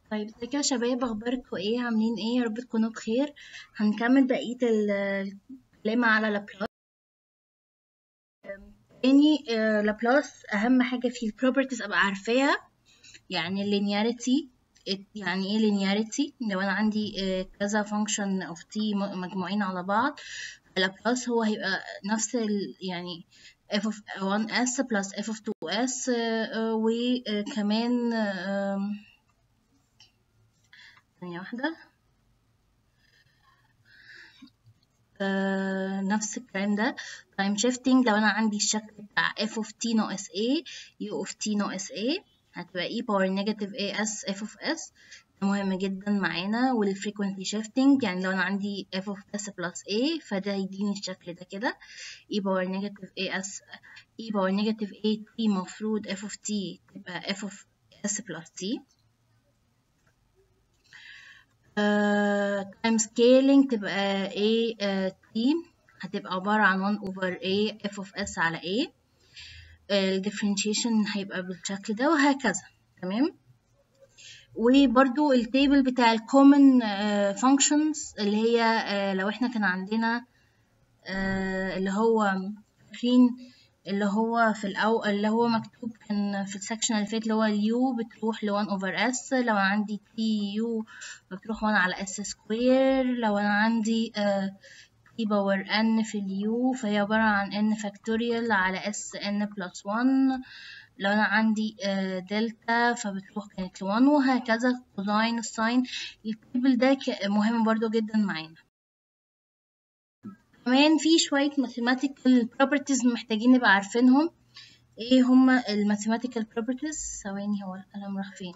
طيب ازيكم يا شباب، اخباركم ايه؟ عاملين ايه؟ يا رب تكونوا بخير. هنكمل بقية الكلام على لابلاس. تاني لابلاس اهم حاجة فيه البروبرتيز ابقى عارفاها. يعني اللينياريتي، يعني ايه linearity؟ لو انا عندي كذا function of t مجموعين على بعض، لابلاس هو هيبقى نفس يعني f of 1s plus f of 2s، وكمان ثانية واحدة. نفس الكلام ده. time shifting، لو أنا عندي الشكل بتاع f of t ناقص a u of t ناقص a هتبقى e power negative as f of s، ده مهم جدا معانا. والfrequency shifting، يعني لو أنا عندي f of s plus a فده هيديني الشكل ده كده e power negative e power negative a t، مفروض f of t تبقى f of s plus t. time scaling تبقى a t هتبقى عبارة عن 1 over a f of s على a. الديفرنشيشن هيبقى بالشكل ده وهكذا. تمام. وبرضو التيبل بتاع الكومن functions اللي هي لو احنا كان عندنا اللي هو فاكرين اللي هو في اللي هو مكتوب كان في السكشن اللي فات، اللي هو اليو بتروح ل 1 over s، لو عندي تي يو بتروح 1 على s سكوير، لو انا عندي t باور n في اليو فهي عبارة عن n فاكتوريال على s n plus 1، لو انا عندي دلتا فبتروح كانت ل 1 وهكذا. كوزاين الساين، التيبل ده مهم برضو جدا معانا. كمان في شوية mathematical properties محتاجين نبقى عارفينهم. ايه هما mathematical properties؟ ثواني، هو القلم راح فين؟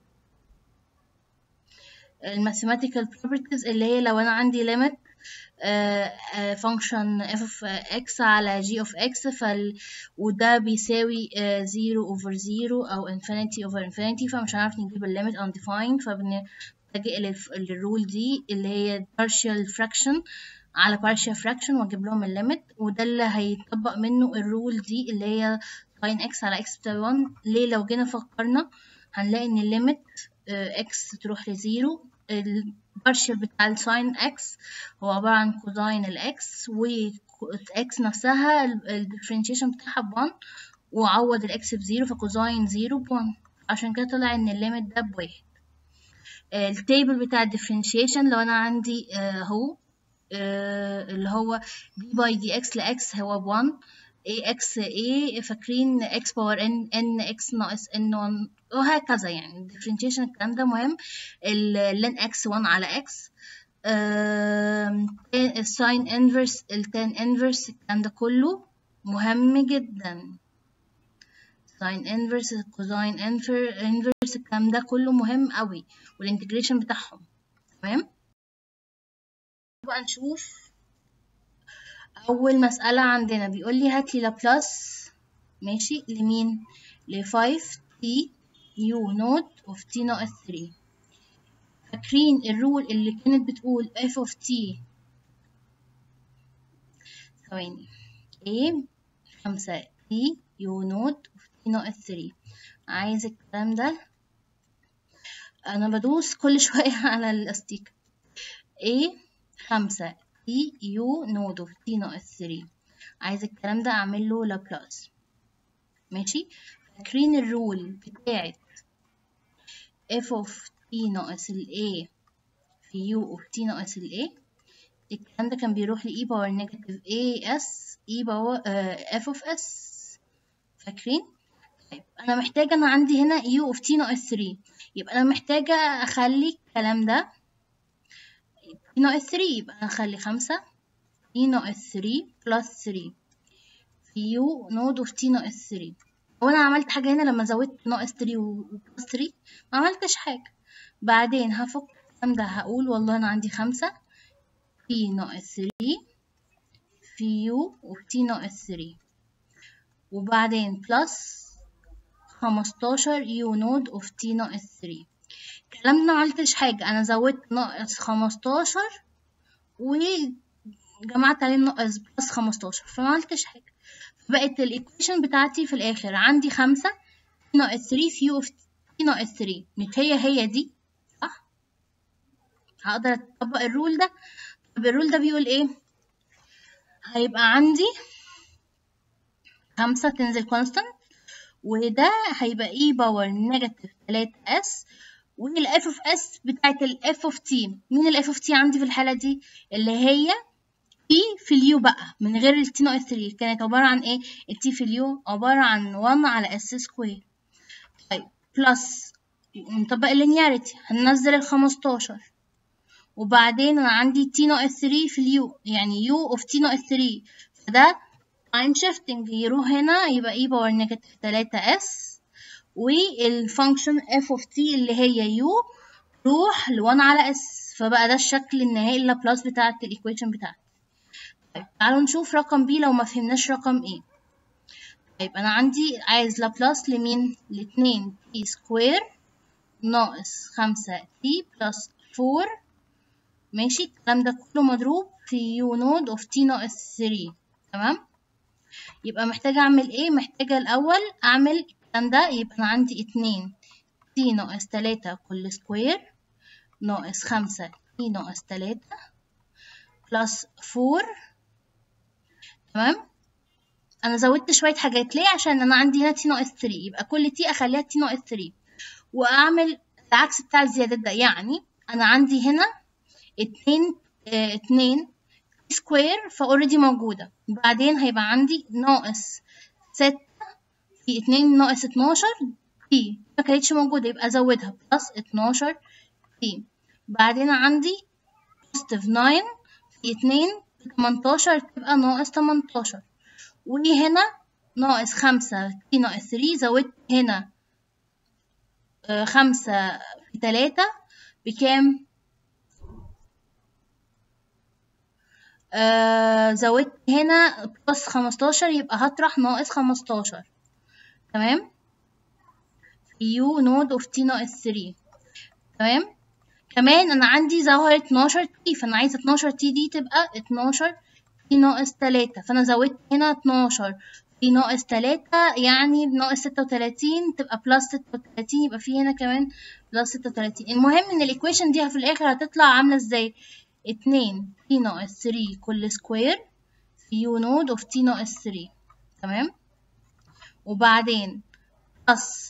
mathematical properties اللي هي لو انا عندي limit function f of x على g of x وده بيساوي 0 over 0 أو infinity over infinity، فمش هنعرف نجيب limit undefined، فبنلجأ للرول دي اللي هي partial fraction على partial fraction واجيب لهم الليميت، وده اللي هيطبق منه الرول دي اللي هي sin x على x بتساوي 1. ليه؟ لو جينا فكرنا هنلاقي ان الليميت x تروح لزيرو، البارشل بتاع الساين x هو عبارة عن كوزاين الاكس، والاكس نفسها الديفرنشيشن بتاعها ب1 وعوض الاكس بزيرو، فكوزاين زيرو ب1، عشان كده طلع ان الليميت ده ب1. التيبل بتاع الديفرنشيشن لو انا عندي اهو اللي هو d باي دي اكس لx هو ب1 ax a، فاكرين x باور n x ناقص n 1 وهكذا. يعني الديفرنشيشن الكلام ده مهم. ln x 1 على x، الساين انفرس، التان انفرس، الكلام ده كله مهم جدا. ساين انفرس، كوزاين انفرس، الكلام ده كله مهم قوي، والانتجريشن بتاعهم. تمام. بقى نشوف أول مسألة عندنا، بيقول لي هات لي لابلاس، ماشي، لمين؟ ل 5t u نوت of t ناقص 3. فاكرين الرول اللي كانت بتقول f of t، ثواني، a 5t u نوت of t ناقص 3. عايز الكلام ده، أنا بدوس كل شوية على الأستيكة. a 5t u نوت of t ناقص 3، عايز الكلام ده أعمل له لابلاس. ماشي. فاكرين الرول بتاعت f of t ناقص ال a في u of t ناقص ال a، الكلام ده كان بيروح ل e باور نيجاتيف as e باور f of s. فاكرين؟ طيب أنا محتاجة، أنا عندي هنا u of t ناقص 3، يبقى أنا محتاجة أخلي الكلام ده t ناقص 3، يبقى أنا أخلي 5 t ناقص 3 plus 3 في u نود of t ناقص 3. وانا عملت حاجة هنا لما زودت ناقص 3 وبلس 3؟ ما عملتش حاجة. بعدين هفك الكلام ده، هقول والله انا عندي 5 t ناقص 3 في u of t ناقص 3، وبعدين بلس 15 u نود of t ناقص 3. الكلام ده ما عملتش حاجة، انا زودت ناقص 15 وجمعت عليه ناقص بلس 15، فما عملتش حاجة. بقت الايكويشن بتاعتي في الاخر عندي 5 ناقص 3 في u of t ناقص 3، مش هي دي؟ هقدر اطبق الرول ده. طب الرول ده بيقول ايه؟ هيبقى عندي 5 تنزل كونستانت، وده هيبقى اي باور نيجاتيف 3s، والاف اوف اس بتاعت الاف اوف تي. مين الاف اوف تي عندي في الحاله دي؟ اللي هي تي في اليو بقى من غير التي ناقص 3. كانت عباره عن ايه التي في اليو؟ عباره عن 1 على اس سكوير. طيب بلس نطبق اللينياريتي، هننزل ال15، وبعدين انا عندي تي ناقص 3 في اليو، يعني يو اوف تي ناقص 3، فده تايم شيفتنج يروح هنا يبقى اي باور نيجاتيف 3s، والفانكشن اف اوف تي اللي هي يو تروح ل1 على اس، فبقى ده الشكل النهائي اللابلاس بتاعت الايكويشن بتاعتي. طيب تعالوا نشوف رقم بي لو ما فهمناش رقم ايه. طيب انا عندي عايز لابلاس لمين؟ ل2 تي سكوير ناقص 5 تي بلس 4. ماشي، الكلام ده كله مضروب في يو نود اوف تي ناقص 3. تمام، يبقى محتاجة اعمل ايه؟ محتاجة الاول اعمل الكلام ده. يبقى انا عندي 2 تي ناقص 3 كل سكوير ناقص 5 تي ناقص 3 بلس 4. تمام، انا زودت شوية حاجات ليه؟ عشان انا عندي هنا تي ناقص 3، يبقى كل تي اخليها تي ناقص 3، واعمل العكس بتاع الزيادات ده. يعني انا عندي هنا 2 سكوير فاوريدي موجودة، بعدين هيبقى عندي ناقص 6 في 2 ناقص 12 تي ما كانتش موجودة، يبقى ازودها بلس 12 تي. بعدين عندي بوزيتيف 9 في 2 18 تبقى ناقص 18، وهنا ناقص 5 تي ناقص 3، زودت هنا 5 في 3 بكام؟ زودت هنا بلس 15، يبقى هطرح ناقص 15. تمام، يو نود اوف تي ناقص 3. تمام، كمان انا عندي ظهر 12 تي، فانا عايزه 12 تي دي تبقى 12 تي ناقص 3، فانا زودت هنا 12 تي ناقص 3 يعني ناقص 36 تبقى بلس 36، يبقى في هنا كمان بلس 36. المهم ان الايكويشن دي في الاخر هتطلع عامله ازاي؟ 2 تي ناقص 3 كل سكوير في يو نود اوف تي ناقص 3. تمام، وبعدين بلس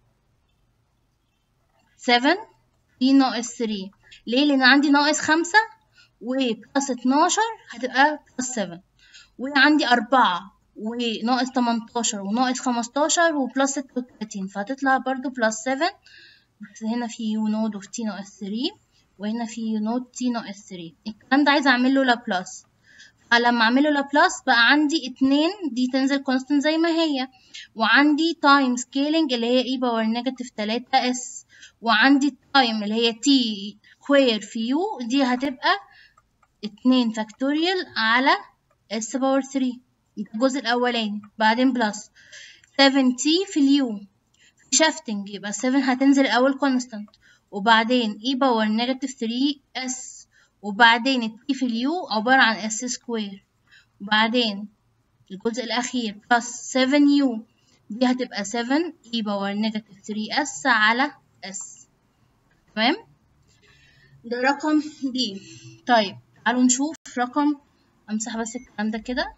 7 تي ناقص 3. ليه؟ لان عندي ناقص 5 وبلس 12 هتبقى بلس 7، وعندي 4 وناقص 18 وناقص 15 وبلس 36، فهتطلع برضو بلس 7. بس هنا في يو نود اوف تي ناقص 3 وهنا في يو نود تي ناقص 3. الكلام ده عايزه اعمل له لابلاس، فلما اعمل له لابلاس بقى عندي 2 دي تنزل كونستنت زي ما هي، وعندي تايم سكيلينج اللي هي اي باور نيجاتيف 3 اس، وعندي تايم اللي هي تي سكوير في يو دي هتبقى 2 فاكتوريال على اس باور 3 الجزء الاولاني، بعدين بلس 7 تي في اليو شافتنج، يبقى 7 هتنزل الاول كونستانت، وبعدين اي باور نيجاتيف 3 اس، وبعدين التي في اليو عبارة عن اس سكوير، وبعدين الجزء الاخير بلس 7 يو دي هتبقى 7 اي باور نيجاتيف 3 اس على اس. تمام، ده رقم دي. طيب تعالوا نشوف رقم، امسح بس الكلام ده كده.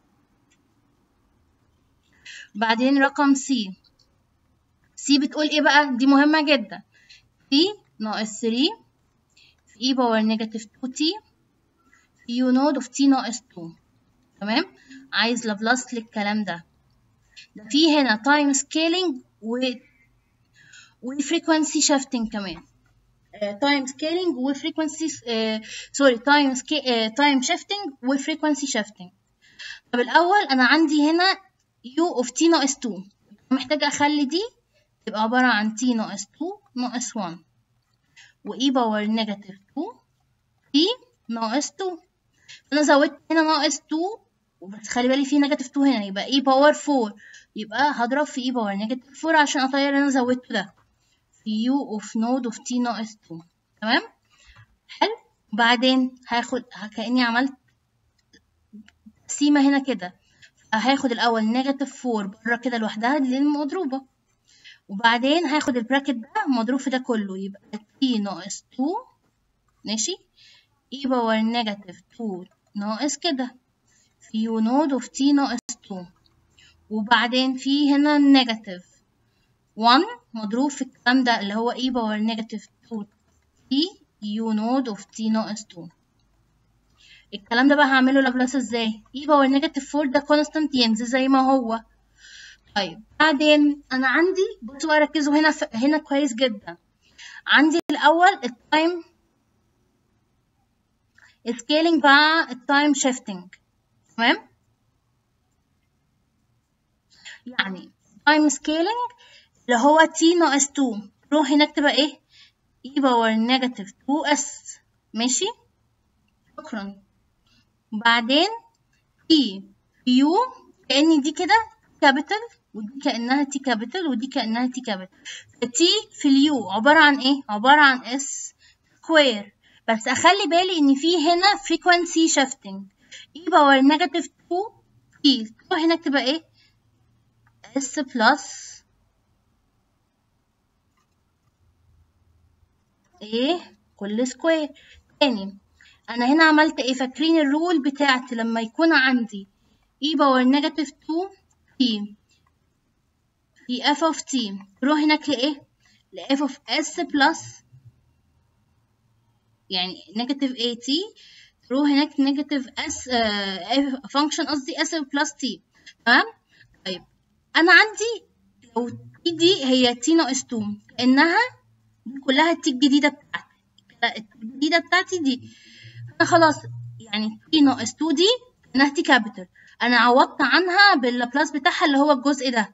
بعدين رقم سي. سي بتقول ايه بقى؟ دي مهمة جدا. سي ناقص 3 في اي باور نيجاتيف 2 تي في يو نود اوف تي ناقص 2. تمام، عايز لابلاس للكلام ده. ده في هنا تايم سكيلينج وفريكوانسي شيفتنج كمان. تايم سكيلينج وفريكوانسي سوري تايم شيفتنج وفريكوانسي شيفتنج. طب الاول انا عندي هنا يو اوف تي ناقص 2، محتاجه اخلي دي تبقى عباره عن تي ناقص 2 ناقص 1 واي باور نيجاتيف 2 تي ناقص 2. انا زودت هنا ناقص 2 بس خلي بالي في نيجاتيف 2 هنا، يبقى اي باور 4، يبقى هضرب في اي باور نيجاتيف 4 عشان اطير اللي انا زودته ده في يو اوف نود اوف تي ناقص 2. تمام، حلو. بعدين هاخد كأني عملت تقسيمة هنا كده، هاخد الأول نيجاتيف 4 بره كده لوحدها دي المضروبة، وبعدين هاخد البراكت ده مضروب في ده كله، يبقى تي ناقص 2 ماشي. e باور نيجاتيف 2 ناقص كده في يو نود اوف تي ناقص 2، وبعدين في هنا نيجاتيف 1 مضروب في الكلام ده اللي هو e باور نيجاتيف 2 تي يو نود اوف تي ناقص 2. الكلام ده بقى هعمله لابلاس ازاي؟ e باور نيجاتيف 4 ده كونستانت ينزل زي ما هو. طيب بعدين انا عندي، بصوا ركزوا هنا هنا كويس جدا. عندي الاول التايم سكيلينج مع التايم شيفتنج، تمام؟ يعني تايم سكيلينج اللي هو t ناقص 2 روح هناك تبقى ايه؟ e باور نيجاتيف 2s، ماشي؟ شكرا. وبعدين t في u كأن دي كده كابيتال ودي كأنها t كابيتال ودي كأنها t كابيتال، t في اليو عبارة عن ايه؟ عبارة عن s سكوير، بس اخلي بالي ان في هنا frequency shifting e باور نيجاتيف 2 t تروح هناك تبقى ايه؟ s بلس ايه كل سكوير. تاني انا هنا عملت ايه؟ فاكرين الرول بتاعتي لما يكون عندي e باور نيجاتيف 2 t في f of t تروح هناك لايه؟ ل f of s بلس يعني نيجاتيف at تروح هناك نيجاتيف s فانكشن قصدي s بلس t، تمام؟ طيب انا عندي لو t دي هي t ناقص 2 كأنها دي كلها الت الجديدة بتاعتي، الت الجديدة بتاعتي دي، أنا خلاص يعني t ناقص 2 دي إنها t كابيتال، أنا عوضت عنها باللابلاس بتاعها اللي هو الجزء ده،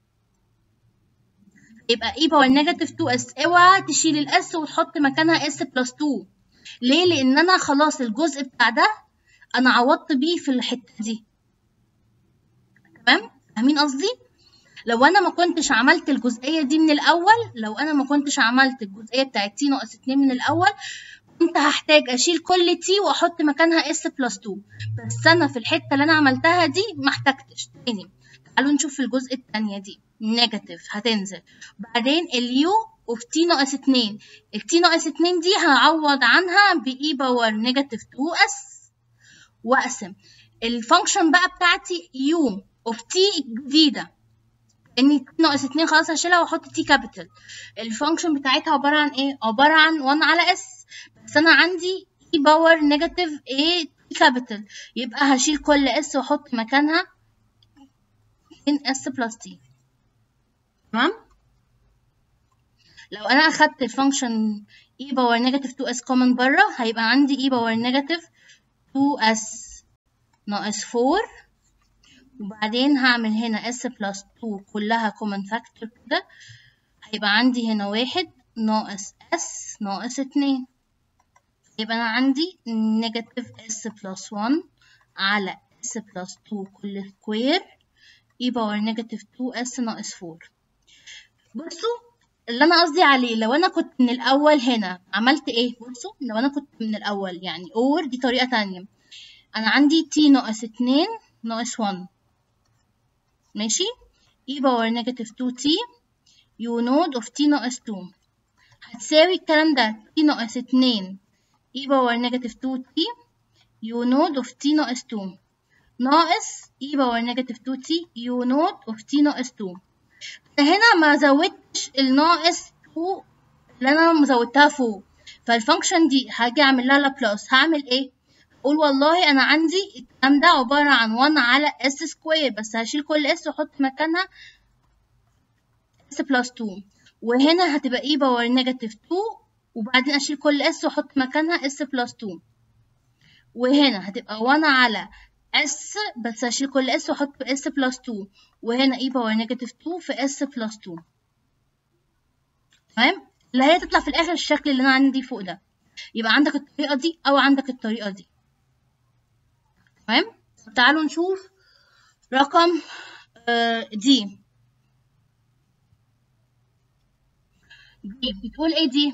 يبقى e باور نيجاتيف 2s. اوعى تشيل الاس وتحط مكانها s بلس 2، ليه؟ لأن أنا خلاص الجزء بتاع ده أنا عوضت بيه في الحتة دي، تمام؟ فاهمين قصدي؟ لو انا ما كنتش عملت الجزئيه دي من الاول، لو انا ما كنتش عملت الجزئيه بتاعت t ناقص 2 من الاول كنت هحتاج اشيل كل t واحط مكانها s بلس 2، بس انا في الحته اللي انا عملتها دي ما احتجتش. تاني تعالوا نشوف في الجزء الثانيه دي نيجاتيف هتنزل، بعدين اليو اوف t ناقص 2، الt ناقص 2 دي هعوض عنها ب e باور نيجاتيف 2s واقسم الفانكشن بقى بتاعتي u اوف t الجديده ان t ناقص 2 خلاص هشيلها واحط t كابيتال، الفانكشن بتاعتها عباره عن ايه؟ عباره عن 1 على s، بس انا عندي e باور نيجاتيف a t كابيتال، يبقى هشيل كل s واحط مكانها s بلس t، تمام؟ لو انا اخدت الفانكشن e باور نيجاتيف 2s كومن بره هيبقى عندي e باور نيجاتيف 2s ناقص 4، وبعدين هعمل هنا s بلس 2 كلها كومن فاكتور كده، هيبقى عندي هنا 1 ناقص s ناقص 2، يبقى أنا عندي نيجاتيف s بلس 1 على s بلس 2 كل سكوير e باور نيجاتيف 2s ناقص 4. بصوا اللي أنا قصدي عليه، لو أنا كنت من الأول هنا عملت إيه؟ بصوا لو أنا كنت من الأول يعني or دي طريقة تانية، أنا عندي t ناقص 2 ناقص 1 ماشي e باور نيجاتيف 2t u نود اوف t ناقص 2 هتساوي الكلام ده t ناقص 2 e باور نيجاتيف 2t u نود اوف t ناقص 2 ناقص e باور نيجاتيف 2t u نود اوف t ناقص 2. هنا ما زودتش الناقص 2 اللي انا مزودتها فوق، فالفانكشن دي هاجي اعمل لها لابلاس، هعمل ايه؟ اقول والله انا عندي الكلام ده عباره عن 1 على s سكوير، بس هشيل كل s واحط مكانها s بلس 2، وهنا هتبقى e باور نيجاتيف 2 وبعدين اشيل كل s واحط مكانها s بلس 2، وهنا هتبقى 1 على s بس اشيل كل s واحط s بلس 2، وهنا e باور نيجاتيف 2 في s بلس 2، تمام؟ اللي هي تطلع في الاخر الشكل اللي انا عندي فوق ده، يبقى عندك الطريقه دي او عندك الطريقه دي، تمام؟ تعالوا نشوف رقم دي بتقول ايه؟ دي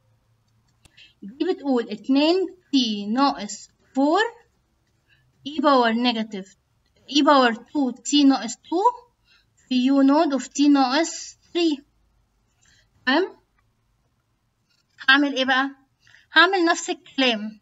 بتقول 2t ناقص 4 e باور نيجاتيف e باور 2t ناقص 2 في u نود اوف t ناقص 3، تمام؟ هعمل ايه بقى؟ هعمل نفس الكلام.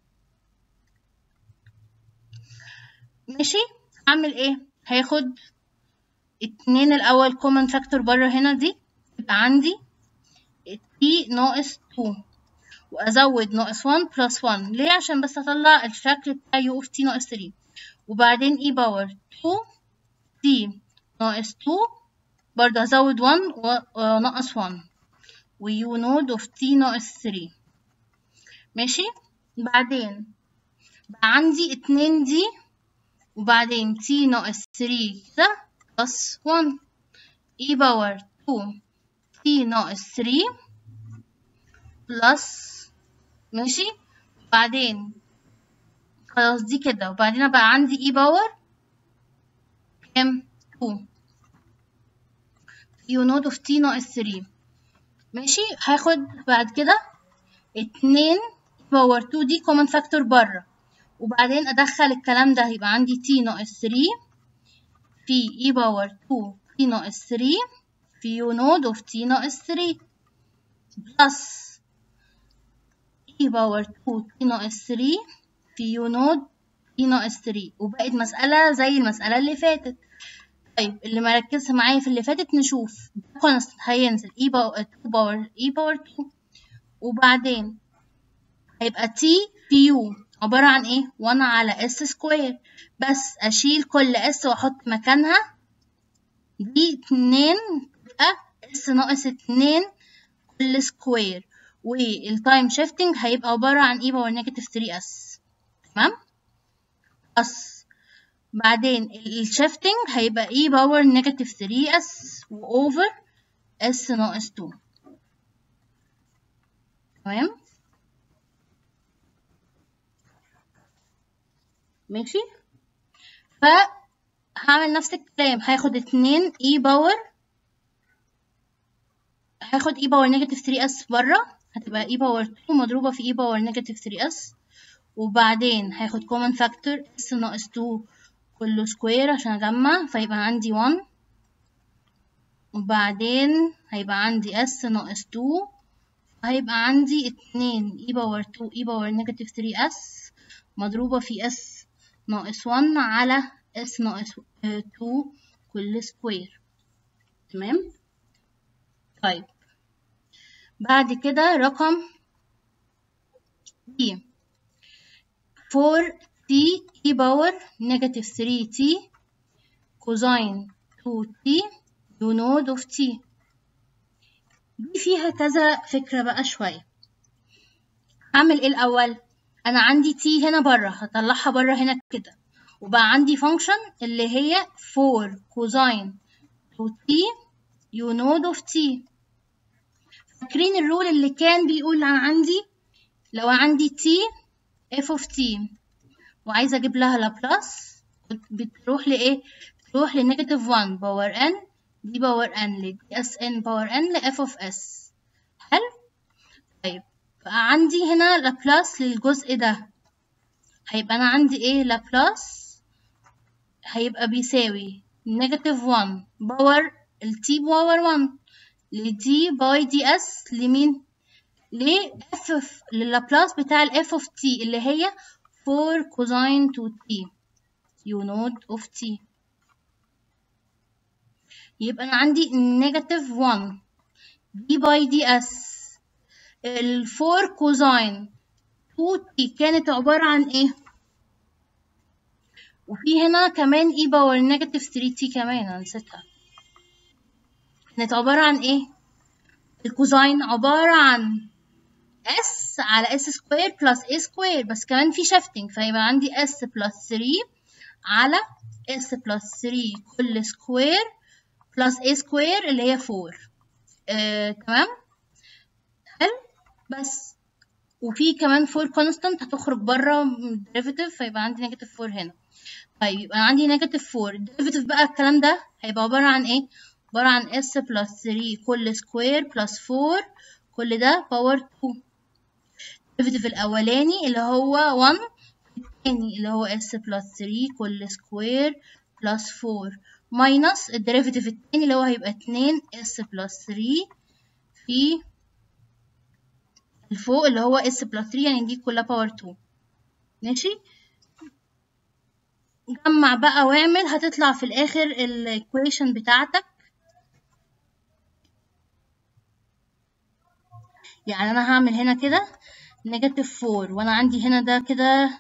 ماشي، هعمل ايه؟ هاخد 2 الأول common factor بره هنا دي، يبقى عندي t ناقص 2 وأزود ناقص 1 plus 1. ليه؟ عشان بس أطلع الشكل بتاع u of t ناقص 3. وبعدين e باور 2 t ناقص 2 برضه هزود 1 وناقص 1 و u نود of t ناقص 3. ماشي، بعدين بقى عندي 2 دي وبعدين t ناقص 3 كده plus 1 e باور 2 t ناقص 3 plus. ماشي، بعدين خلاص دي كده، وبعدين بقى عندي e باور كام 2 u نود of t ناقص 3. ماشي، هاخد بعد كده 2 باور 2 دي common factor بره، وبعدين ادخل الكلام ده يبقى عندي t ناقص 3 في e باور 2 t ناقص 3 في u نود of t ناقص 3 plus e باور 2 t ناقص 3 في u نود t ناقص 3. وبقت مسألة زي المسألة اللي فاتت. طيب اللي مركزش معايا في اللي فاتت نشوف constant هينزل e باور 2 وبعدين هيبقى t في u عبارة عن ايه؟ 1 على s سكوير، بس اشيل كل s واحط مكانها دي 2 تبقى s ناقص 2 كل سكوير، والتايم شيفتنج هيبقى عبارة عن e باور نيجاتيف 3s. تمام؟ بس بعدين الشيفتنج هيبقى e باور نيجاتيف 3s وأوفر s ناقص 2. تمام؟ ماشي، فهعمل نفس الكلام. هاخد 2 e باور، هاخد e باور نيجاتيف 3s بره، هتبقى e باور 2 مضروبة في e باور نيجاتيف 3s، وبعدين هاخد common factor s ناقص 2 كله سكوير عشان اجمع، فيبقى عندي 1، وبعدين هيبقى عندي s ناقص 2 هيبقى عندي 2 e باور 2 e باور نيجاتيف 3s مضروبة في s ناقص 1 على s ناقص 2 كل سكوير. تمام؟ طيب بعد كده رقم B 4t e باور نيجاتيف 3t كوزين 2t u نود of t. دي فيها كذا فكرة بقى شوية. هعمل ايه الأول؟ أنا عندي t هنا بره، هطلعها بره هنا كده، وبقى عندي فانكشن اللي هي 4 كوزين 2t u نود of t. فاكرين الرول اللي كان بيقول عندي لو عندي t f of t وعايزة أجيب لها لابلاس بتروح لإيه؟ بتروح لنيجاتيف 1 باور n دي باور n ل sn باور n ل f of s. حلو؟ طيب بقى عندي هنا لابلاس للجزء ده، هيبقى أنا عندي إيه؟ لابلاس هيبقى بيساوي نيجاتيف 1 باور ال t باور 1 ل d باي دي s لمين؟ للابلاس بتاع ال f of t اللي هي 4 كوزين 2t u نود of t. يبقى أنا عندي نيجاتيف 1 d باي دي s. ال 4 كوزين 2t كانت عبارة عن ايه؟ وفي هنا كمان e باور نيجاتيف 3t كمان أنا نسيتها. كانت عبارة عن ايه؟ الكوزين عبارة عن s على s سكوير بلس a سكوير، بس كمان في شيفتنج، فيبقى عندي s بلس 3 على s بلس 3 كل سكوير بلس a سكوير اللي هي 4. تمام؟ حلو؟ بس وفي كمان 4 كونستانت هتخرج بره الديريفيتيف، فيبقى عندي نيجاتيف 4 هنا. طيب يبقى عندي نيجاتيف 4 الديريفيتيف بقى الكلام ده هيبقى عبارة عن ايه؟ عبارة عن s بلس 3 كل سكوير بلس 4 كل ده باور 2. الديريفيتيف الأولاني اللي هو 1، الثاني اللي هو s بلس 3 كل سكوير بلس 4 ماينس الديريفيتيف الثاني اللي هو هيبقى 2 s بلس 3 في الفوق اللي هو اس بلس 3 يعني دي كلها باور 2. ماشي، جمع بقى واعمل، هتطلع في الاخر الايكويشن بتاعتك. يعني انا هعمل هنا كده نيجاتيف 4 وانا عندي هنا ده كده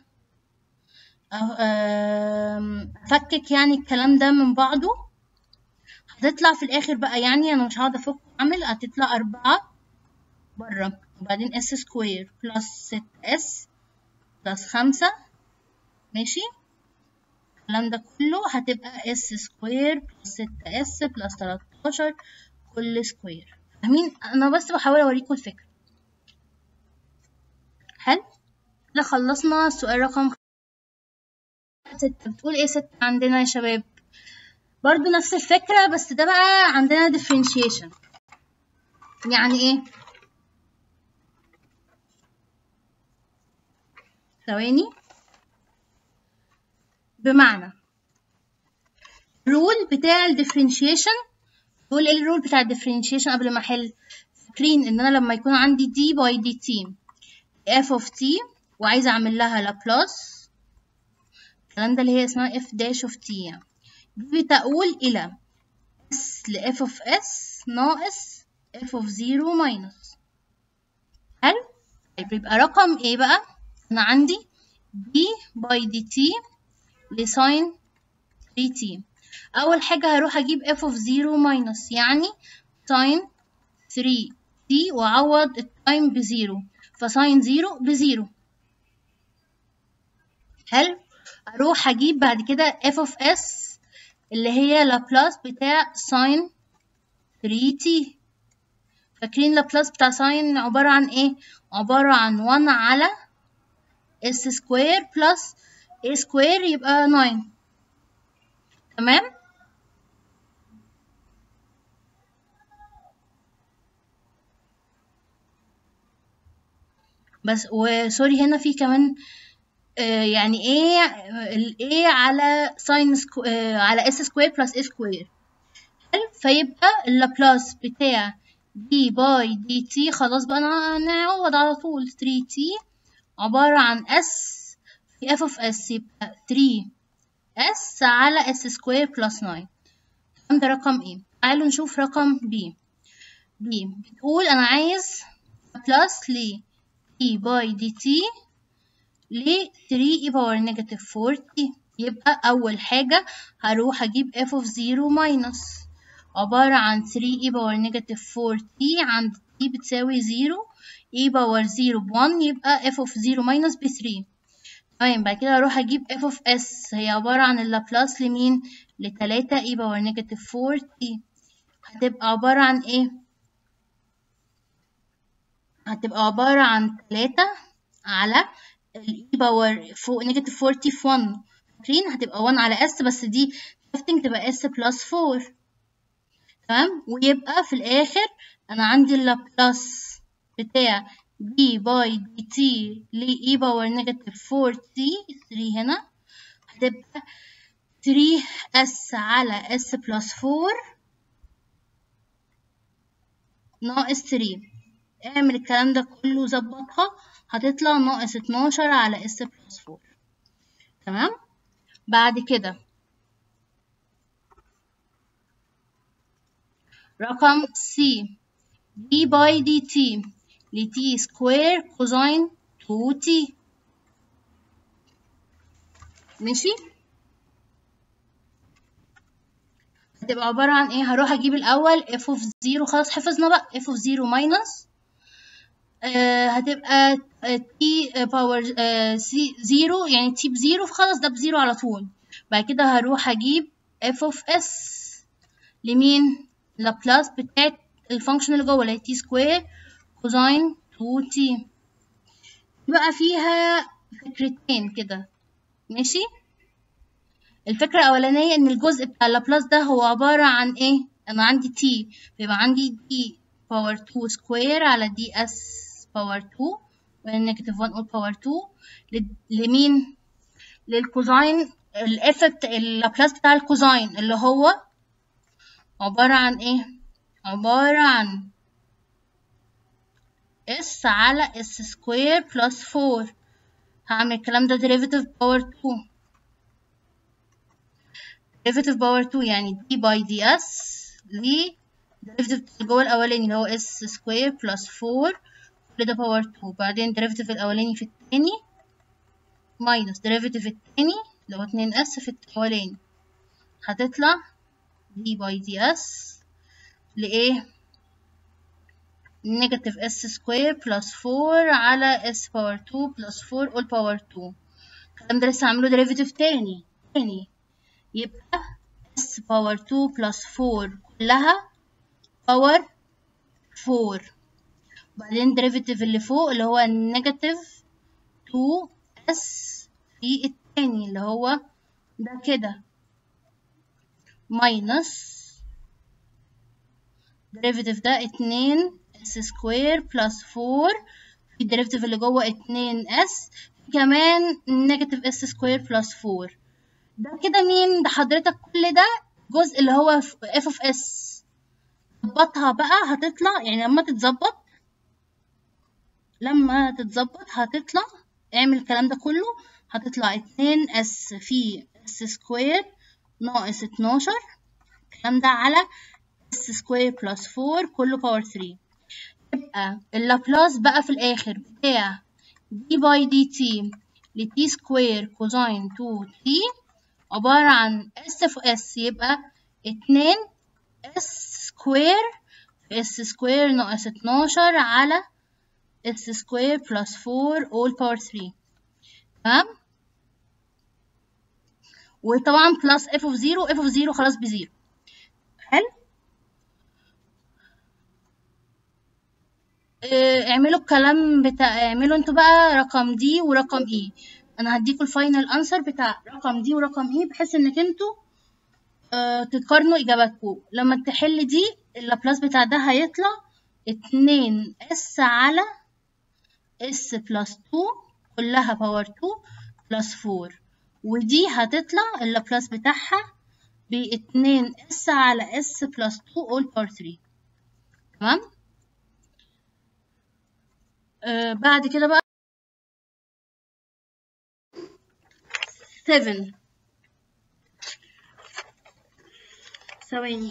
افكك يعني الكلام ده من بعضه، هتطلع في الاخر بقى، يعني انا مش هقعد افك واعمل، هتطلع 4 بره، وبعدين اس سكوير بلس 6 اس بلس 5. ماشي، الكلام ده كله هتبقى اس سكوير بلس 6 اس بلس 13 كل سكوير. فاهمين؟ انا بس بحاول اوريكم الفكرة. حلو كده، خلصنا السؤال رقم 6. بتقول ايه 6 عندنا يا شباب؟ برضو نفس الفكرة، بس ده بقى عندنا differentiation. يعني ايه؟ ثواني. بمعنى الرول بتاع الديفرنشيشن، نقول ايه الرول بتاع الديفرنشيشن قبل ما احل؟ فاكرين ان انا لما يكون عندي دي باي دي تي اف اوف تي وعايزه اعمل لها لابلاس، الكلام ده اللي هي اسمها اف داش اوف تي، يعني دي بتقول الى اس لاف اوف اس ناقص اف اوف 0 ماينس. حلو، طيب يبقى رقم ايه بقى؟ انا عندي دي باي دي تي لساين 3 تي. اول حاجه هروح اجيب اف اوف 0 ماينس، يعني ساين 3 تي واعوض التايم بزيرو، فساين 0 بزيرو. حلو، اروح اجيب بعد كده اف اوف اس اللي هي لابلاس بتاع ساين 3 تي. فاكرين لابلاس بتاع ساين عباره عن ايه؟ عباره عن 1 على اس سكوير بلس a سكوير يبقى 9. تمام، بس وسوري هنا في كمان يعني ايه الايه على ساين على اس سكوير بلس a سكوير. حلو، فيبقى اللابلاس بتاع دي باي دي تي، خلاص بقى نعوض على طول 3 تي عبارة عن اس في اف اوف اس، يبقى 3 اس على اس سكوير بلس 9. تمام، ده رقم ايه؟ تعالوا نشوف رقم بي. بي بتقول انا عايز بلس ل دي باي دي تي ل 3 اي باور نيجاتيف 4 تي. يبقى اول حاجة هروح اجيب اف اوف 0 ماينس عبارة عن 3 اي باور نيجاتيف 4 تي عند تي بتساوي 0، اي باور 0 ب1 يبقى اف اوف 0 ماينس ب 3. تمام، بعد كده هروح اجيب اف اوف اس، هي عبارة عن اللابلاس لمين؟ ل 3 اي باور نيجاتيف 4 تي. هتبقى عبارة عن ايه؟ هتبقى عبارة عن 3 على الاي باور فوق نيجاتيف 4 تي في 1. فاكرين هتبقى 1 على اس، بس دي شيفتنج تبقى اس بلس 4. تمام، ويبقى في الاخر انا عندي اللابلاس بتاع دي باي دي تي ل اي باور نيجاتيف 4 تي 3 هنا، هتبقى 3 اس على اس بلس 4 ناقص 3. اعمل الكلام ده كله ظبطها، هتطلع ناقص 12 على اس بلس 4. تمام، بعد كده رقم سي دي باي دي تي لتي سكوير كوزين 2 تي. ماشي، هتبقى عبارة عن ايه؟ هروح اجيب الاول اف اوف 0، خلاص حفظنا بقى اف اوف 0 ماينس هتبقى تي باور سي 0، يعني تي ب0، فخلاص ده ب0 على طول. بعد كده هروح اجيب اف اوف اس لمين؟ لابلاس بتاعت الفانكشن اللي جوه اللي هي تي سكوير كوزين 2 تي. بقى فيها فكرتين كده. ماشي، الفكرة الأولانية إن الجزء بتاع اللابلاس ده هو عبارة عن إيه؟ أنا عندي تي، فيبقى عندي دي باور 2 سكوير على دي اس باور 2 والنيجاتيف 1 باور 2 لمين؟ للكوزين الإفكت اللابلاس بتاع الكوزين اللي هو عبارة عن إيه؟ عبارة عن اس على اس سكوير بلس 4. هعمل الكلام ده derivative باور 2. derivative باور 2 يعني دي باي دي اس ل derivative جوه الاولاني اللي هو اس سكوير بلس 4 كل ده باور 2. بعدين derivative الاولاني في التاني ماينس derivative التاني اللي هو 2 اس في الاولاني، هتطلع دي باي دي اس لايه نيجاتيف اس سكوير بلس 4 على اس باور 2 بلس 4 all باور 2. الكلام ده لسه عامله derivative تاني يبقى اس باور 2 بلس 4 كلها باور 4. بعدين derivative اللي فوق اللي هو نيجاتيف 2 اس في التاني اللي هو ده كده ماينس derivative ده 2 اس سكوير بلس 4 في الديريفيتيف اللي جوه 2 اس كمان نيجاتيف اس سكوير بلس 4. ده كده مين ده حضرتك؟ كل ده جزء اللي هو اف اوف اس. ظبطها بقى هتطلع، يعني لما تتظبط هتطلع، اعمل الكلام ده كله هتطلع 2 اس في اس سكوير ناقص 12 الكلام ده على اس سكوير بلس 4 كله باور 3. يبقى اللابلاس بقى في الاخر بتاع دي باي دي تي لتي سكوير كوزين 2 تي عبارة عن اس في اس، يبقى 2 اس سكوير في اس سكوير ناقص 12 على اس سكوير بلس 4 all باور 3. تمام. وطبعا بلس اف اوف 0 اف اوف 0 خلاص بزيرو. حلو. اعملوا الكلام اعملوا انتوا بقى رقم دي ورقم اي. انا هديكوا الفاينل انسر بتاع رقم دي ورقم اي بحيث انك انتوا تقارنوا اجاباتكم. لما تحل دي اللابلاس بتاع ده هيطلع 2 اس على اس بلس 2 كلها باور 2 بلس 4، ودي هتطلع اللابلاس بتاعها ب 2 اس على اس بلس 2 all باور 3. تمام. بعد كده بقى 7 ثواني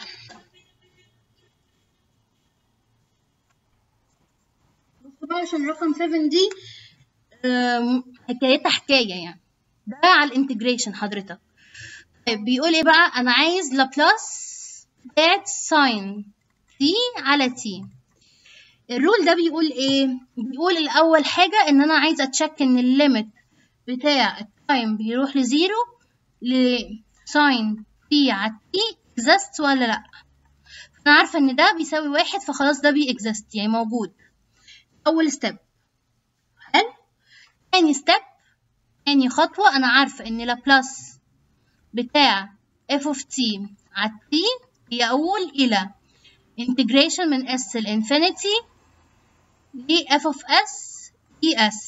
بقى عشان رقم 7 دي حكايتها حكاية يعني. ده على الانتجريشن حضرتك. طيب بيقول ايه بقى؟ انا عايز لابلاس بتاعت ساين تي على تي. الرول ده بيقول ايه؟ بيقول الاول حاجة ان انا عايزة اتشك ان الليمت بتاع التايم بيروح لزيرو لساين تي على تي اكزيست ولا لا. انا عارفة ان ده بيساوي 1 فخلاص ده بيكزيست يعني موجود. اول ستيب. حلو. تاني ستيب، تاني خطوة، أنا عارفة إن لابلاس بتاع f of t على t يؤول إلى integration من s لإنفينيتي ل f of s es.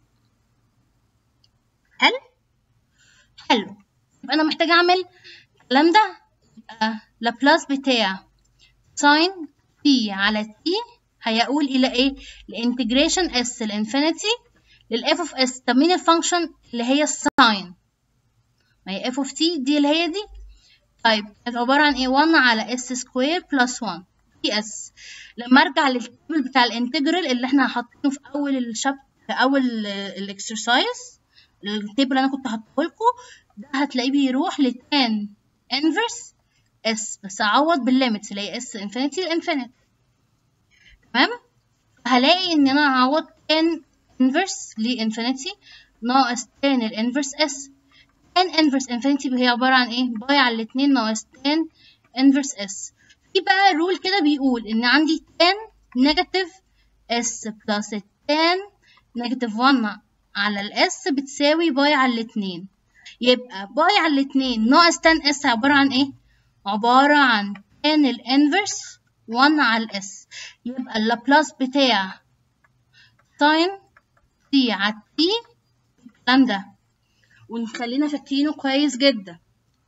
حلو؟ حلو. يبقى أنا محتاجة أعمل الكلام ده. لابلاس بتاع sin t على t هيؤول إلى إيه؟ لإنتجريشن s لإنفينيتي للf of s. طب مين الفانكشن اللي هي الساين؟ ما هي f of t دي اللي هي دي. طيب كانت عبارة عن ايه؟ 1 على s سكوير بلس 1 دي اس. لما ارجع للتيبل بتاع الانتجرال اللي احنا حاطينه في اول الشابتر في اول الاكسرسايز، التيبل اللي انا كنت حاطه لكم ده هتلاقيه بيروح لتان انفرس اس، بس اعوض بالليميتس اللي هي اس انفينيتي لانفينيتي. تمام. هلاقي ان انا هعوض تان انفرس لانفينيتي ناقص تان الانفرس اس. tan inverse infinity هي عبارة عن ايه؟ باي على الاتنين ناقص tan inverse s. في بقى رول كده بيقول ان عندي tan negative s plus tan negative 1 على الاس بتساوي باي على الاتنين. يبقى باي على الاتنين ناقص tan s عبارة عن ايه؟ عبارة عن tan الانفرس 1 على الاس. يبقى اللابلاس بتاع sin t على t الكلام ده، ونخلينا فاكرينه كويس جدا.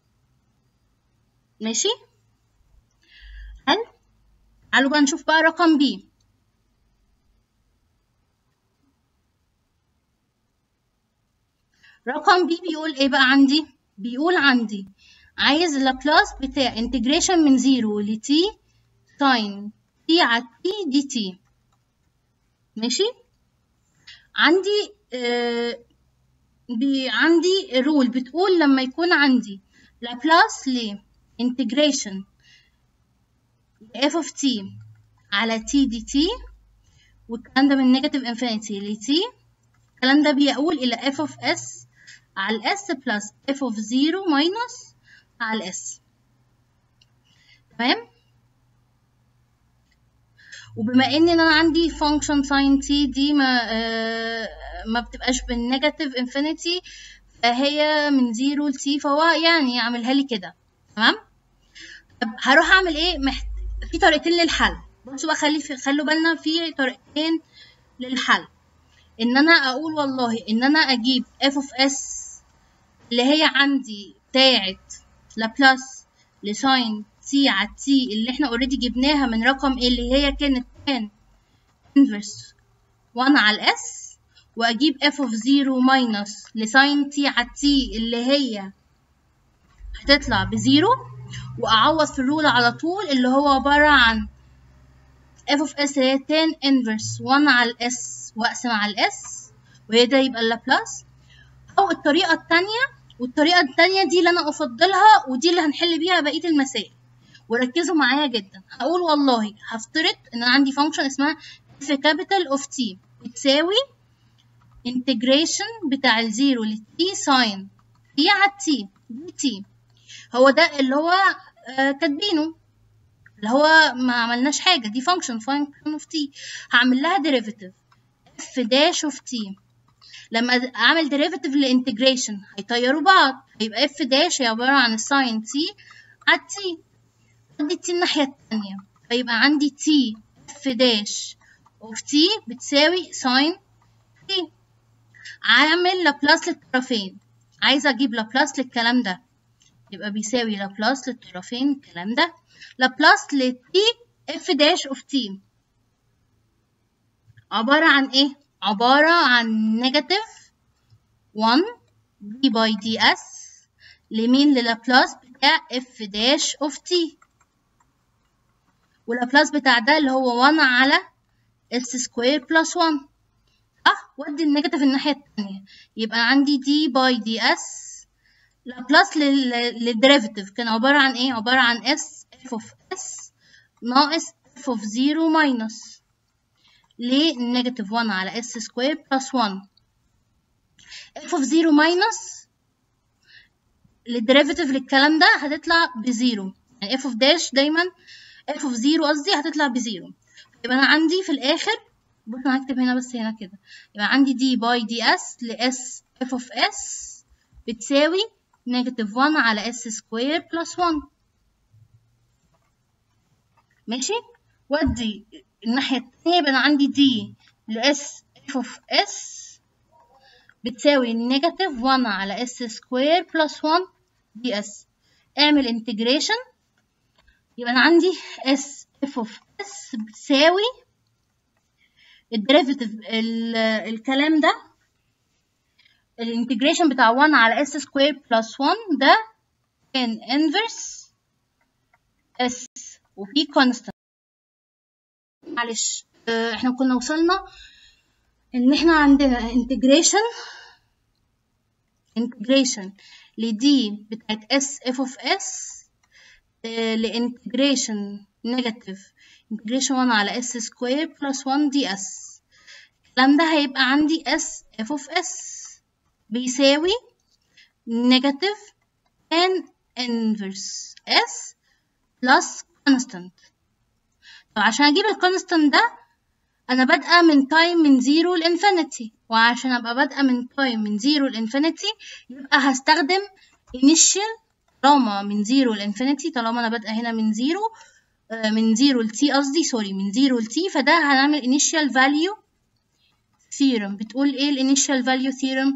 ماشي. حلو. تعالوا بقى نشوف بقى رقم بي. رقم بي بيقول ايه بقى عندي؟ بيقول عندي عايز اللابلاس بتاع انتجريشن من 0 ل t ساين t على t دي t. ماشي. عندي عندي رول بتقول لما يكون عندي لابلاس ل انتجريشن f of t على t دي t، والكلام ده من نيجاتيف انفينيتي ل t، الكلام ده بيقول الى f of s على ال s بلس f of 0 minus على ال s. تمام. وبما ان انا عندي function sin t دي ما بتبقاش بالنيجاتيف انفينيتي، فهي من 0 ل t، فهو يعني يعملها لي كده. تمام. طب هروح اعمل ايه؟ في طريقتين للحل. بصوا بقى، خلوا بالنا في طريقتين للحل. ان انا اقول والله ان انا اجيب f of s اللي هي عندي بتاعت لابلاس لساين t على t اللي احنا اوريدي جبناها من رقم ايه اللي هي كانت tan inverse 1 على s، واجيب f of 0 minus لساين t على t اللي هي هتطلع بزيرو، واعوض في الرول على طول اللي هو عبارة عن f of s هي tan inverse 1 على s واقسم على s، وهي ده يبقى اللابلاس. او الطريقة التانية دي اللي انا افضلها، ودي اللي هنحل بيها بقية المسائل، وركزوا معايا جدا. هقول والله هفترض ان انا عندي فانكشن اسمها f capital of t بتساوي integration بتاع الزيرو ل t ساين t على t دي t. هو ده اللي هو كاتبينه، اللي هو ما عملناش حاجة، دي function of t. هعمل لها derivative f dash of t. لما اعمل derivative للانتجريشن هيطيروا بعض، هيبقى f dash هي عبارة عن الساين t على t، ادي t الناحية التانية، فيبقى عندي t f dash of t بتساوي ساين t. عامل لابلاس للطرفين، عايزة اجيب لابلاس للكلام ده، يبقى بيساوي لابلاس للطرفين الكلام ده. لابلاس ل t f dash of t عبارة عن ايه؟ عبارة عن نيجاتيف 1 d by ds لمين؟ للابلاس بتاع f dash of t، واللابلاس بتاع ده اللي هو 1 على s سكوير بلس 1. ودي النيجاتيف الناحية التانية، يبقى عندي d by ds لابلاس للديريفيتيف كان عبارة عن ايه؟ عبارة عن s f of s ناقص f of 0 minus لنيجاتيف 1 على s سكوير بلس 1. f of 0 minus للديريفيتيف للكلام ده هتطلع بزيرو، يعني f of dash دايما f of 0 قصدي هتطلع بزيرو. يبقى انا عندي في الاخر، بص انا هكتب هنا بس هنا كده، يبقى عندي d by ds ل s f of s بتساوي نيجاتيف 1 على s سكوير بلس 1. ماشي. ودي الناحية التانية يبقى انا عندي d ل s f of s بتساوي نيجاتيف 1 على s سكوير بلس 1 ds. اعمل انتجريشن، يبقى انا عندي s f of s بتساوي الديريفيتيف الكلام ده الانتجريشن بتاع 1 على s سكوير بلس 1 ده كان انفرس s وفي كونستانت. معلش احنا كنا وصلنا ان احنا عندنا انتجريشن لدي بتاعت s f of s لانتجريشن نيجاتيف انتجريشن 1 على s سكوير بلس 1 دي s. الكلام ده هيبقى عندي s f of s بيساوي نيجاتيف tan inverse s plus constant. طب عشان اجيب الكونستانت ده انا بادئه من تايم من 0 لانفينيتي، وعشان ابقى بادئه من تايم من 0 لانفينيتي يبقى هستخدم initial. طالما من 0 لانفينيتي، طالما انا بادئه هنا من 0 من 0 ل t قصدي سوري من 0 ل t، فده هنعمل initial value theorem. بتقول ايه الانيشال value theorem؟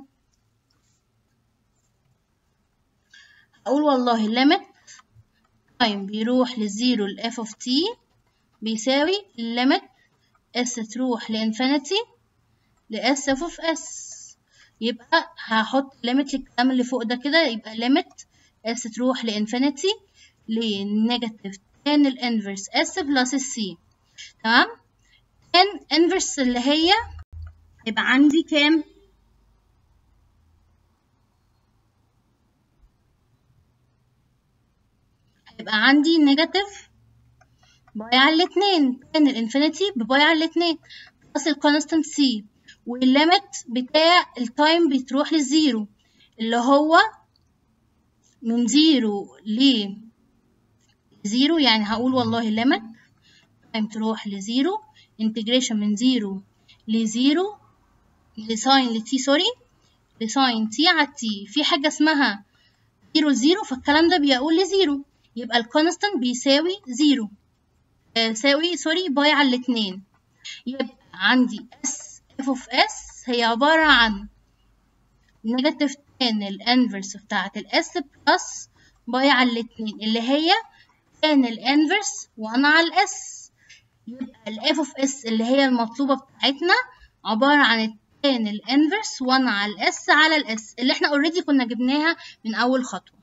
اقول والله limit time بيروح للزيرو ل f of t بيساوي limit s تروح لانفينيتي ل s f of s. يبقى هحط ليميت للكلام اللي فوق ده كده، يبقى ليميت اس تروح لانفينيتي لنيجاتيف تان الانفرس اس بلس السي. تمام. تان انفرس اللي هي يبقى عندي كام؟ هيبقى عندي نيجاتيف باي على الاتنين، تان الانفينيتي بباي على الاتنين بلس الكونستانت سي، والليميت بتاع التايم بتروح للزيرو اللي هو من زيرو لزيرو. يعني هقول والله ليميت تايم تروح لزيرو، انتجريشن من زيرو لزيرو لساين لتي، سوري، لساين تي على تي، في حاجة اسمها زيرو زيرو، فالكلام ده بيقول لزيرو، يبقى الكونستانت بيساوي زيرو، يساوي سوري باي على الاتنين. يبقى عندي اس اف اوف اس هي عبارة عن نيجاتيف تان الانفرس بتاعت الاس بلس باي على الاتنين اللي هي تان الانفرس 1 على الاس. يبقى الاف اوف اس اللي هي المطلوبة بتاعتنا عبارة عن التان الانفرس 1 على الاس على الاس اللي احنا اوريدي كنا جبناها من اول خطوة.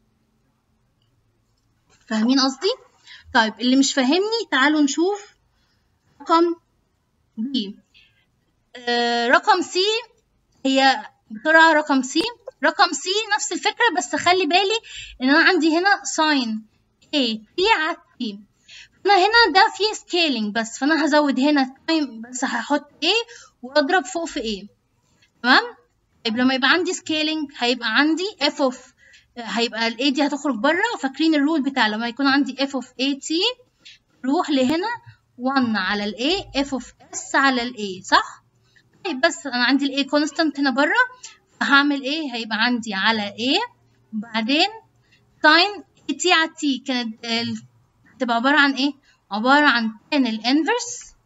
فاهمين قصدي؟ طيب اللي مش فاهمني تعالوا نشوف رقم بي. رقم سي هي بسرعة، رقم سي نفس الفكرة، بس خلي بالي ان انا عندي هنا ساين A T على T، انا هنا ده فيه سكيلينج بس، فانا هزود هنا تايم بس، هحط A واضرب فوق في A. تمام. طيب لما يبقى عندي سكيلينج هيبقى عندي f of، هيبقى ال A دي هتخرج بره، وفاكرين الرول بتاع لما يكون عندي f of A T تروح لهنا 1 على ال A f of S على ال A، صح؟ طيب بس انا عندي ال A constant هنا بره، فهعمل ايه؟ هيبقى عندي على A وبعدين ساين T على T، كانت هتبقى عبارة عن ايه؟ عبارة عن tan الانفرس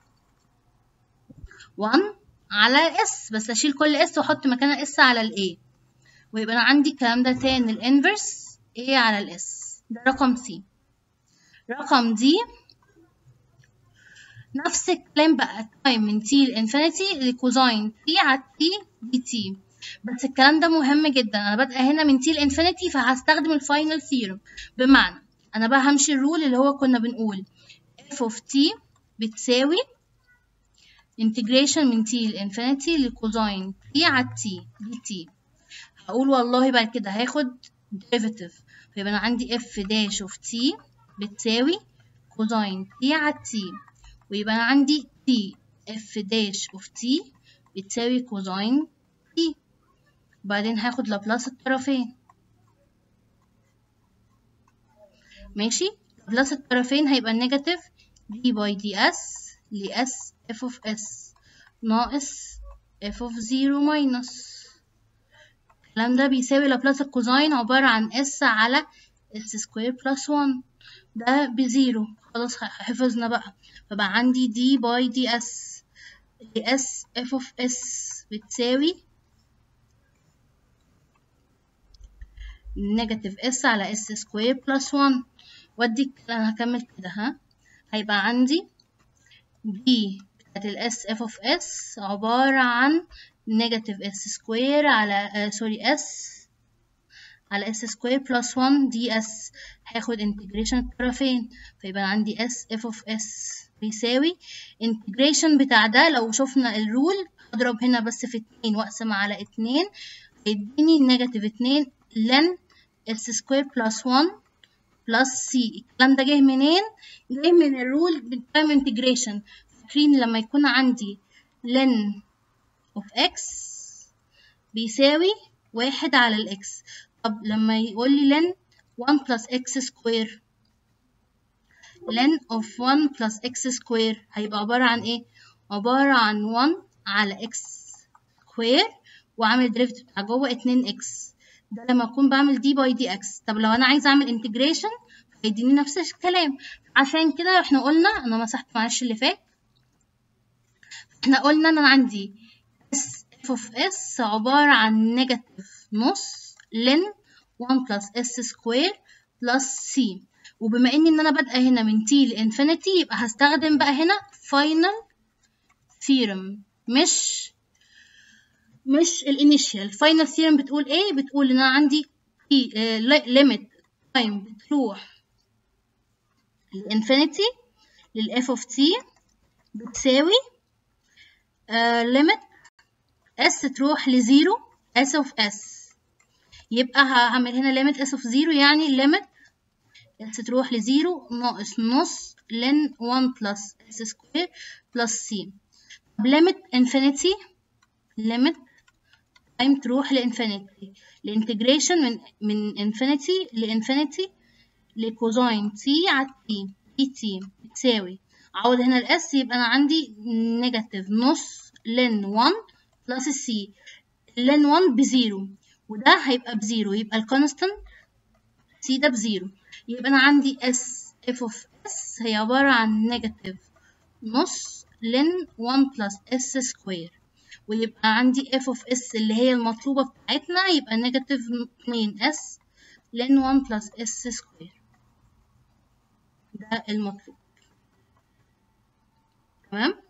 1 على S، بس اشيل كل S واحط مكانها S على ال A، ويبقى انا عندي الكلام ده tan الانفرس A على ال S. ده رقم C. رقم D نفس الكلام بقى، تايم من t لانفينيتي لكوزاين t على t dt، بس الكلام ده مهم جدا. انا بادئه هنا من t لانفينيتي، فهستخدم الفاينل ثيورم، بمعنى انا بقى همشي الرول اللي هو كنا بنقول f of t بتساوي انتجريشن من t لانفينيتي لكوزاين t على t dt. هقول والله بعد كده هاخد ديريفيتيف، فيبقى انا عندي f داش of t بتساوي كوزاين t على t، ويبقى أنا عندي t f داش of t بتساوي كوزاين t، وبعدين هاخد لابلاس الطرفين. ماشي، لابلاس الطرفين هيبقى نيجاتيف d باي ds ل s f of s ناقص f of 0 ماينس، الكلام ده بيساوي لابلاس الكوزاين عبارة عن s على s سكوير بلس 1، ده بزيرو، خلاص حفظنا بقى. فبقى عندي d باي ds s f of s بتساوي نيجاتيف s على s سكوير بلس 1، ودي انا هكمل كده هيبقى عندي d بتاعت ال s f of s عبارة عن نيجاتيف s سكوير على s على s سكوير بلس 1 ds، هاخد انتجريشن الطرفين، فيبقى عندي s f of s بيساوي انتجريشن بتاع ده. لو شفنا الرول اضرب هنا بس في 2 واقسم على 2 هيديني نيجاتيف 2 لن s سكوير بلس 1 بلس c. الكلام ده جاي منين؟ جاي من الرول بالتايم انتجريشن. فاكرين لما يكون عندي لن of x بيساوي 1 على الاكس، طب لما يقول لي لن 1 plus x square، ln of 1 plus x square هيبقى عبارة عن ايه؟ عبارة عن 1 على x square وعامل derivative بتاع جوه 2x، ده لما اكون بعمل d by dx. طب لو انا عايزة اعمل integration هيديني نفس الكلام. عشان كده احنا قلنا، انا مسحت معلش اللي فات، احنا قلنا ان انا عندي s f of s عبارة عن نيجاتيف نص ln 1 plus s square plus c، وبما ان انا بادئه هنا من t لانفينيتي يبقى هستخدم بقى هنا final theorem، مش الانيشال. الفاينل ثيورم بتقول ايه؟ بتقول ان انا عندي في ليميت تايم بتروح للانفينيتي للاف اوف تي بتساوي ليميت اس تروح لزيرو اس اوف اس. يبقى هعمل هنا ليميت اس اوف زيرو، يعني ليميت اس تروح لزيرو ناقص نص لن 1 بلس اس سكوير بلس سي. طب ليميت انفينيتي، ليميت تايم تروح لانفينيتي، الانتجريشن من انفينيتي لانفينيتي لكوزاين تي على تي دي تي بتساوي، عوض هنا الاس يبقى انا عندي نيجاتيف نص لن 1 بلس السي. لن 1 بزيرو وده هيبقى بزيرو، يبقى الكونستانت سي ده بزيرو. يبقى انا عندي اس اف اوف اس هي عبارة عن نيجاتيف نص لن 1 بلس اس سكوير، ويبقى عندي اف اوف اس اللي هي المطلوبة بتاعتنا يبقى نيجاتيف 2 اس لن 1 بلس اس سكوير، ده المطلوب. تمام.